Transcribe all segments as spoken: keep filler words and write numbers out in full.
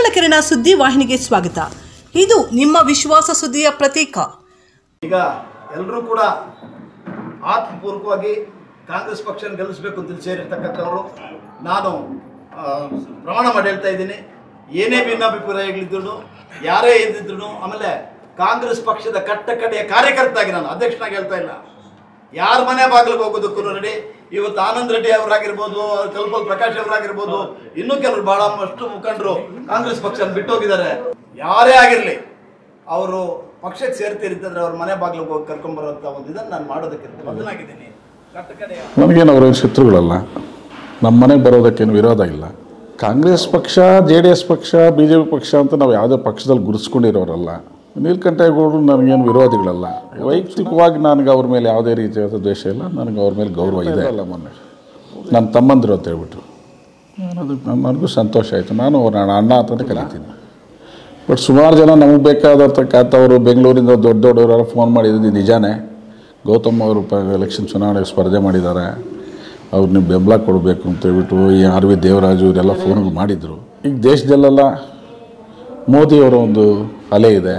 ಮೂಡಲಕಿರಣ ಸುದ್ದಿ ವಾಹಿನಿಗೆ ಸ್ವಾಗತ. ಇದು ನಿಮ್ಮ ವಿಶ್ವಾಸ ಸುದ್ದಿಯ ಪ್ರತೀಕ. ಈಗ ಎಲ್ಲರೂ ಕೂಡ ಆತ್ಮಪೂರ್ವಕವಾಗಿ ಕಾಂಗ್ರೆಸ್ ಪಕ್ಷನ ಗೆಲ್ಲಿಸಬೇಕು ಅಂತ ಸೇರಿರ್ತಕ್ಕಂಥವರು ನಾನು ಪ್ರಮಾಣ ಮಾಡಿ ಹೇಳ್ತಾ ಇದ್ದೀನಿ. ಏನೇ ಭಿನ್ನಾಭಿಪ್ರಾಯಗಳಿದ್ರು, ಯಾರೇ ಇದ್ದಿದ್ರು, ಆಮೇಲೆ ಕಾಂಗ್ರೆಸ್ ಪಕ್ಷದ ಕಟ್ಟ ಕಡೆಯ ಕಾರ್ಯಕರ್ತಾಗಿ ನಾನು ಅಧ್ಯಕ್ಷನಾಗಿ ಹೇಳ್ತಾ ಇಲ್ಲ. ಯಾರ ಮನೆ ಬಾಗಿಲಿಗೆ ಹೋಗೋದಕ್ಕೂ ರೆಡಿ. ಇವತ್ತು ಆನಂದ್ ರೆಡ್ಡಿ ಅವರಾಗಿರ್ಬೋದು, ಕಲ್ಪಲ್ ಪ್ರಕಾಶ್ ಅವರಾಗಿರ್ಬೋದು, ಇನ್ನೂ ಕೆಲವರು ಬಹಳಷ್ಟು ಮುಖಂಡರು ಕಾಂಗ್ರೆಸ್ ಪಕ್ಷ ಬಿಟ್ಟು ಹೋಗಿದ್ದಾರೆ. ಯಾರೇ ಆಗಿರಲಿ ಅವರು ಪಕ್ಷಕ್ಕೆ ಸೇರ್ತಿರ್ತಂದ್ರೆ ಅವ್ರ ಮನೆ ಬಾಗಿಲಿಗೆ ಹೋಗಿ ಕರ್ಕೊಂಡ್ಬರೋಂಥ ಒಂದು ಇದನ್ನು ನಾನು ಮಾಡೋದಕ್ಕೆ ಬದಲಾಗಿದ್ದೀನಿ. ಕಟ್ಟ ಕಡೆಯ ನನಗೇನು ಅವರೇನು ಶತ್ರುಗಳಲ್ಲ, ನಮ್ಮ ಮನೆಗೆ ಬರೋದಕ್ಕೇನು ವಿರೋಧ ಇಲ್ಲ. ಕಾಂಗ್ರೆಸ್ ಪಕ್ಷ, ಜೆ ಡಿ ಎಸ್ ಪಕ್ಷ, ಬಿ ಜೆ ಪಿ ಪಕ್ಷ ಅಂತ ನಾವು ಯಾವುದೇ ಪಕ್ಷದಲ್ಲಿ ಗುರುಸ್ಕೊಂಡಿರೋರಲ್ಲ. ನೀಲಕಂಠೇಗೌಡರು ನನಗೇನು ವಿರೋಧಿಗಳಲ್ಲ. ವೈಯಕ್ತಿಕವಾಗಿ ನನಗೆ ಅವ್ರ ಮೇಲೆ ಯಾವುದೇ ರೀತಿಯಾದ ದ್ವೇಷ ಇಲ್ಲ. ನನಗೆ ಅವ್ರ ಮೇಲೆ ಗೌರವ ಇದೆ. ಅಲ್ಲ, ಮೊನ್ನೆ ನನ್ನ ತಮ್ಮಂದರು ಅಂತ ಹೇಳ್ಬಿಟ್ಟು ಅದಕ್ಕೆ ನನಗೂ ಸಂತೋಷ ಆಯಿತು. ನಾನು ಅವ್ರ ಅಣ್ಣ ಅಂತಲೇ ಕಲಿತೀನಿ. ಬಟ್ ಸುಮಾರು ಜನ ನಮಗೆ ಬೇಕಾದಂತಕ್ಕಂಥವರು ಬೆಂಗಳೂರಿಂದ ದೊಡ್ಡ ದೊಡ್ಡವರೆಲ್ಲ ಫೋನ್ ಮಾಡಿದ್ದು ನಿಜಾನೇ. ಗೌತಮ್ ಅವರು ಪ ಎಲೆಕ್ಷನ್ ಚುನಾವಣೆಗೆ ಸ್ಪರ್ಧೆ ಮಾಡಿದ್ದಾರೆ, ಅವ್ರು ನೀವು ಬೆಂಬಲ ಕೊಡಬೇಕು ಅಂತೇಳ್ಬಿಟ್ಟು ಈ ಆರ್ ವಿ ದೇವರಾಜು ಇವರೆಲ್ಲ ಫೋನ್ಗಳು ಮಾಡಿದರು. ಈಗ ದೇಶದಲ್ಲೆಲ್ಲ ಮೋದಿಯವರ ಒಂದು ಅಲೆ ಇದೆ.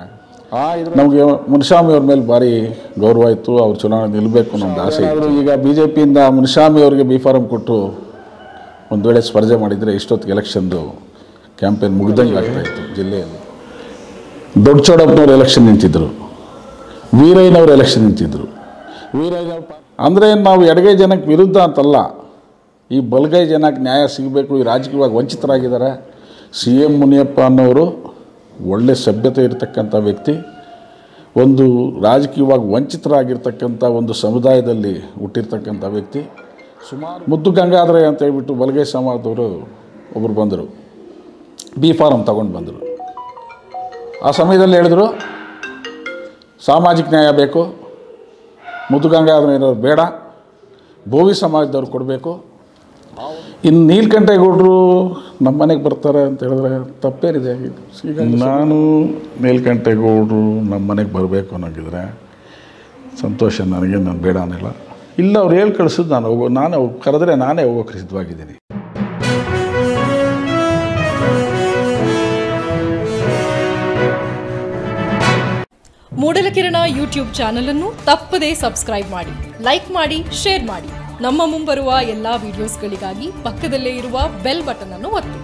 ನಮಗೆ ಮುನಿಸ್ವಾಮಿ ಅವ್ರ ಮೇಲೆ ಭಾರಿ ಗೌರವ ಇತ್ತು. ಅವ್ರು ಚುನಾವಣೆ ನಿಲ್ಲಬೇಕು ಅನ್ನೋ ಒಂದು ಆಸೆ ಇತ್ತು. ಈಗ ಬಿ ಜೆ ಪಿಯಿಂದ ಮುನಿಸ್ವಾಮಿ ಅವರಿಗೆ ಬಿ ಫಾರಮ್ ಕೊಟ್ಟು ಒಂದು ವೇಳೆ ಸ್ಪರ್ಧೆ ಮಾಡಿದರೆ ಇಷ್ಟೊತ್ತಿಗೆ ಎಲೆಕ್ಷನ್ದು ಕ್ಯಾಂಪೇನ್ ಮುಗ್ದಂಗೆ ಆಗ್ತಾಯಿತ್ತು. ಜಿಲ್ಲೆಯಲ್ಲಿ ದೊಡ್ಡ ಚೌಡಪ್ಪನವ್ರು ಎಲೆಕ್ಷನ್ ನಿಂತಿದ್ದರು, ವೀರಯ್ಯನವ್ರು ಎಲೆಕ್ಷನ್ ನಿಂತಿದ್ದರು. ವೀರಯ್ಯನವ್ರು ಅಂದರೆ ನಾವು ಎಡಗೈ ಜನಕ್ಕೆ ವಿರುದ್ಧ ಅಂತಲ್ಲ, ಈ ಬಲಗೈ ಜನಕ್ಕೆ ನ್ಯಾಯ ಸಿಗಬೇಕು. ಈ ರಾಜಕೀಯವಾಗಿ ವಂಚಿತರಾಗಿದ್ದಾರೆ. ಸಿ ಎಂ ಮುನಿಯಪ್ಪ ಅನ್ನೋರು ಒಳ್ಳೆ ಸಭ್ಯತೆ ಇರತಕ್ಕಂಥ ವ್ಯಕ್ತಿ. ಒಂದು ರಾಜಕೀಯವಾಗಿ ವಂಚಿತರಾಗಿರ್ತಕ್ಕಂಥ ಒಂದು ಸಮುದಾಯದಲ್ಲಿ ಹುಟ್ಟಿರ್ತಕ್ಕಂಥ ವ್ಯಕ್ತಿ. ಸುಮಾರು ಮುದ್ದು ಗಂಗಾಧರ ಅಂತ ಹೇಳ್ಬಿಟ್ಟು ಬಲಗೈ ಸಮಾಜದವರು ಒಬ್ಬರು ಬಂದರು, ಬಿ ಫಾರಮ್ ತಗೊಂಡು ಬಂದರು. ಆ ಸಮಯದಲ್ಲಿ ಹೇಳಿದ್ರು ಸಾಮಾಜಿಕ ನ್ಯಾಯ ಬೇಕು, ಮುದ್ದು ಗಂಗಾಧರ ಇರೋರು ಬೇಡ, ಬೋವಿ ಸಮಾಜದವ್ರು ಕೊಡಬೇಕು. ಇನ್ನು ನೀಲಕಂಠೇಗೌಡರು ನಮ್ಮ ಮನೆಗೆ ಬರ್ತಾರೆ ಅಂತ ಹೇಳಿದ್ರೆ ತಪ್ಪೇನಿದೆ? ಈಗ ನಾನು ನೀಲಕಂಠೇಗೌಡರು ನಮ್ಮ ಮನೆಗೆ ಬರಬೇಕು ಅನ್ನೋಂಗಿದ್ರೆ ಸಂತೋಷ ನನಗೆ. ನಾನು ಬೇಡ ಅನ್ನಿಲ್ಲ. ಇಲ್ಲ, ಅವ್ರು ಹೇಳಿ ಕಳಿಸಿದ್ದು ನಾನು ಹೋಗೋ ನಾನೇ ಕರೆದ್ರೆ ನಾನೇ ಹೋಗೋಕ್ಕೆ ಸಿದ್ಧವಾಗಿದ್ದೀನಿ. ಮೂಡಲಕಿರಣ ಯೂಟ್ಯೂಬ್ ಚಾನಲ್ ಅನ್ನು ತಪ್ಪದೇ ಸಬ್ಸ್ಕ್ರೈಬ್ ಮಾಡಿ, ಲೈಕ್ ಮಾಡಿ, ಶೇರ್ ಮಾಡಿ. ನಮ್ಮ ಮುಂಬರುವ ಎಲ್ಲಾ ವಿಡಿಯೋಸ್ಗಳಿಗಾಗಿ ಪಕ್ಕದಲ್ಲೇ ಇರುವ ಬೆಲ್ ಬಟನ್ ಅನ್ನು ಒತ್ತಿ.